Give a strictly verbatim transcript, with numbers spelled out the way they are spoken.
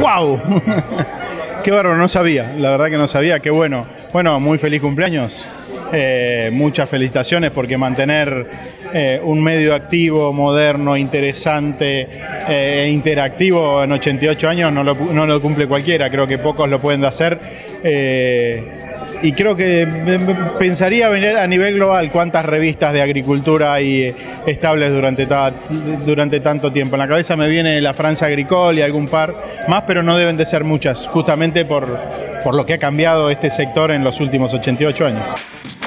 ¡Wow! Qué bárbaro, no sabía, la verdad que no sabía, qué bueno. Bueno, muy feliz cumpleaños. Eh, muchas felicitaciones porque mantener eh, un medio activo, moderno, interesante e eh, interactivo en ochenta y ocho años no lo, no lo cumple cualquiera, creo que pocos lo pueden hacer. Eh, y creo que pensaría venir a nivel global cuántas revistas de agricultura hay estables durante, ta, durante tanto tiempo. En la cabeza me viene la France Agricole y algún par más, pero no deben de ser muchas, justamente por, por lo que ha cambiado este sector en los últimos ochenta y ocho años.